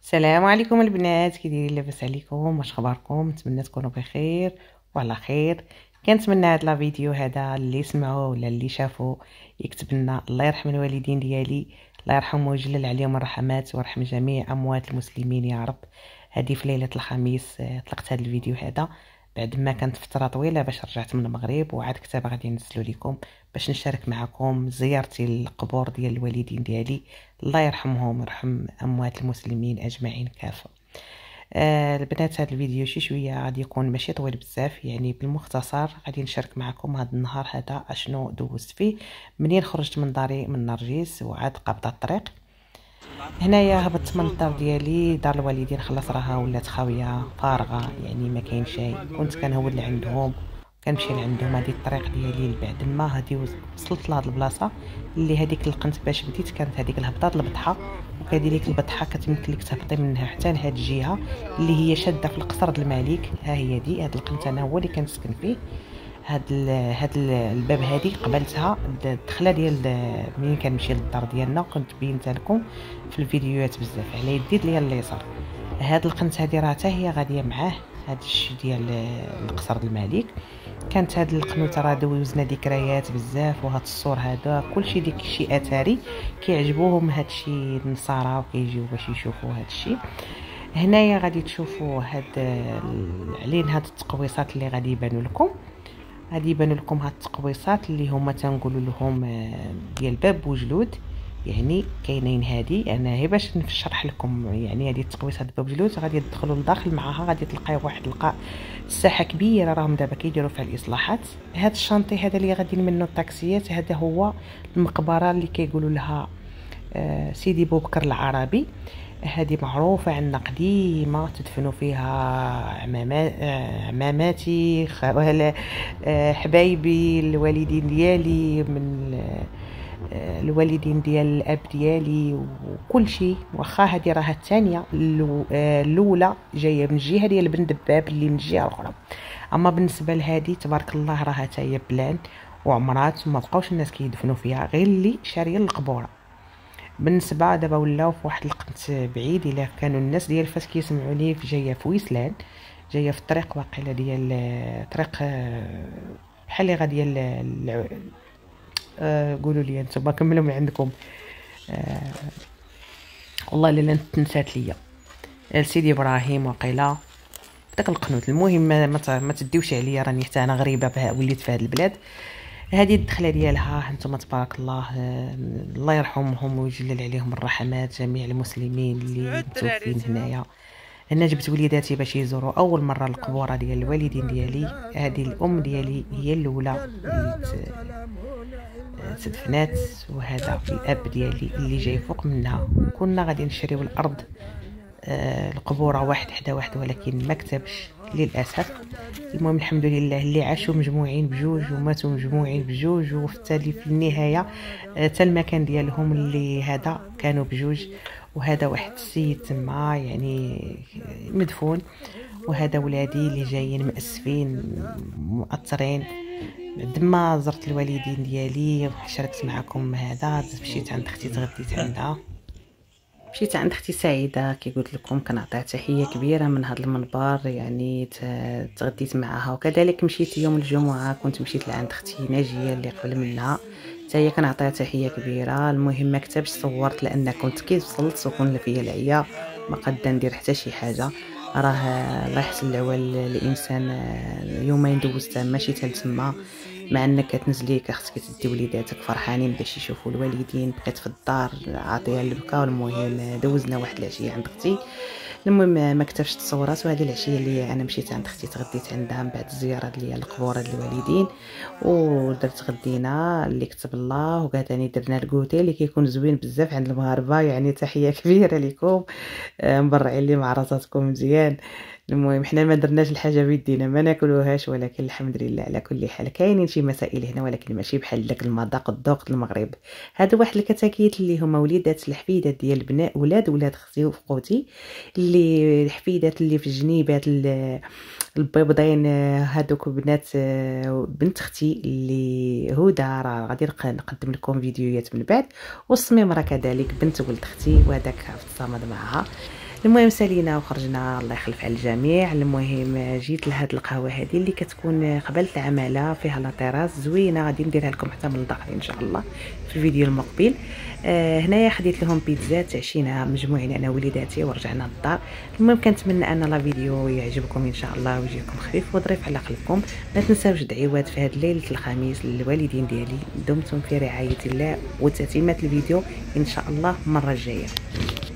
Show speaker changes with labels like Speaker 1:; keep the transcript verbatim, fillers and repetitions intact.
Speaker 1: السلام عليكم البنات، كي دايرين؟ لاباس عليكم؟ واش اخباركم؟ نتمنى تكونوا بخير وعلى خير. كنتمنى هاد لا فيديو هذا اللي سمعوا ولا اللي شافوا يكتب لنا الله يرحم الوالدين ديالي، الله يرحمه ويجلل عليهم الرحمات ويرحم جميع اموات المسلمين يا رب. هذه في ليله الخميس آه، طلقت هذا الفيديو هذا بعد ما كانت فتره طويله باش رجعت من المغرب، وعاد كنت غادي ننزلو لكم باش نشارك معكم زيارتي للقبور ديال الوالدين ديالي، الله يرحمهم ويرحم اموات المسلمين اجمعين كافه. آه البنات، هذا الفيديو شي شويه غادي يكون ماشي طويل بزاف، يعني بالمختصر غادي نشارك معكم هذا النهار هذا اشنو دوزت فيه منين خرجت من داري من نرجس وعاد قابضه الطريق. هنايا هبطت من الدار ديالي، دار الوالدين خلاص راها ولات خاويه فارغه، يعني ما كاين شيء. كنت كنهود لعندهم كنمشي لعندهم، هذه الطريق ديالي بعد ما هذه وصلت لهاد البلاصه اللي هذيك لقنت باش بديت، كانت هذيك الهبطه البطحه، وكذلك البطحه كتمكن لك تهبطي منها حتى لهاد الجهه اللي هي شاده في القصر د الملك. ها هي دي هاد القنت انا هو اللي كنسكن فيه. هاد ال هاد ال الباب هادي قبلتها الدخله ديال منين كنمشي للدار ديالنا، كنت بينتها لكم في الفيديوهات بزاف على يدي ديال اليسار. هاد القنت هادي راه حتى هي غاديه معاه هاد الشي ديال القصر الملك. كانت هاد القنوته راه دوزنا ذكريات بزاف، وهاد الصور هذا كلشي ديك الشيء اثري كيعجبوهم هاد الشيء النصارى وكيجيو باش يشوفوا هاد الشيء. هنايا غادي تشوفوا هاد علين هاد التقويصات اللي غادي يبانوا لكم، غادي يبانوا لكم هاد التقويصات اللي هما تنقولوا لهم ديال باب بوجلود. يعني كاينين هادي انا هي باش نشرح لكم، يعني هذه التقويصات باب بوجلود غادي تدخلوا لداخل معها غادي تلقاو واحد القاع الساحه كبيره راهم دابا كيديروا فيها الاصلاحات. هاد الشانطي هذا اللي غادي منه الطاكسيات هذا هو المقبره اللي كيقولوا لها آه سيدي بوبكر العربي. هذه معروفة عندنا قديمة، تدفنوا فيها عمامات عماماتي خوال حبايبي الوالدين ديالي، من الوالدين ديال الاب ديالي وكل شيء. واخا هذه راها الثانيه، الاولى جايه من الجهه ديال بن دباب اللي من الجهه الاخرى، اما بالنسبه لهذه تبارك الله راها حتى هي بلان وعمرات، وما بقاوش الناس كيدفنوا فيها غير اللي شاريه القبوره. بالنسبه دابا ولاو في واحد القنت بعيد، الا كانوا الناس ديال فاس كيسمعوني في جايه في ويسلان، جايه في الطريق واقيلا ديال طريق بحال اللي غادي ديال أه قولوا لي انتم كملوا من عندكم. أه والله الا تنسات ليا لسيدي ابراهيم واقيلا داك القنوت. المهم ما, ما تديوش عليا، راني حتى انا غريبه وليت في هذه البلاد. هذه الدخله ديالها انتم تبارك الله، آه الله يرحمهم ويجلل عليهم الرحمات جميع المسلمين اللي متوفين هنايا. انا جبت وليداتي باش يزوروا اول مره القبوره ديال الوالدين ديالي. هذه الام ديالي هي الاولى تدفنات، وهذا الاب ديالي اللي جاي فوق منها. كنا غادي نشريو الارض آه القبوره واحد حدا واحد، ولكن ما كتبش للاسف. المهم الحمد لله اللي عاشوا مجموعين بجوج وماتوا مجموعين بجوج، وفي في النهايه حتى آه المكان ديالهم اللي هذا كانوا بجوج. وهذا واحد السيد تما يعني مدفون، وهذا ولادي اللي جايين مأسفين مؤثرين. بعد ما زرت الوالدين ديالي وشاركت معكم هذا، مشيت عند اختي تغديت عندها، مشيت عند اختي سعيده كي قلت لكم كنعطيها تحيه كبيره من هذا المنبر، يعني تغديت معها. وكذلك مشيت يوم الجمعه كنت مشيت لعند اختي ناجيه اللي قبل منها، حتى هي كنعطيها تحيه كبيره. المهم ما كتبش صورت لان كنت كي وصلت وكون فيا العيا ما قادة ندير حتى شي حاجه. راه الله يحسن العوال الانسان يومين دوزتها ماشي حتى تما، مع انك كتنزلي كاختك كتدي وليداتك فرحانين باش يشوفوا الوالدين، بقيت في الدار عاطيه البكا. والمهم دوزنا واحد العشيه عند اختي. المهم ما كتبش التصورات. وهذه العشيه اللي انا مشيت عند اختي تغديت عندها من بعد الزياره ديال القبور ديال الوالدين، ودرت غدينا اللي كتب الله. وكاتاني درنا الكوتي اللي كيكون زوين بزاف عند المغاربه، يعني تحيه كبيره لكم مبرعين لي مع راساتكم مزيان. المهم حنا ما درناش الحاجه بيدينا ما ناكلوهاش، ولكن الحمد لله على كل حال. كاينين شي مسائل هنا ولكن ماشي بحال داك المذاق الذوق المغرب. هادو واحد الكتاكيت اللي هما وليدات الحفيدات ديال البنات ولاد ولاد اختي وخوتي، اللي الحفيدات اللي في الجنيبات البيضين، هادوك بنات بنت اختي اللي هدى راه غادي نقدم لكم فيديوهات من بعد. والصميم راه كذلك بنت ولد اختي، وهذاك عرفت الصمد معها. المهم سالينا وخرجنا، الله يخلف على الجميع. المهم جيت لهاد القهوه هذه اللي كتكون قبل العماله، فيها لا تيراس زوينه، غادي نديرها لكم حتى من الداخل ان شاء الله في الفيديو المقبل. آه هنايا خديت لهم بيتزا، عشينا مجموعين انا ووليداتي ورجعنا للدار. المهم كنتمنى ان لا فيديو يعجبكم ان شاء الله ويجيكم خفيف وظريف على قلبكم. ما تنساوش دعوات في هذه ليله الخميس للوالدين ديالي. دمتم في رعايه الله وتتمه الفيديو ان شاء الله المره الجايه.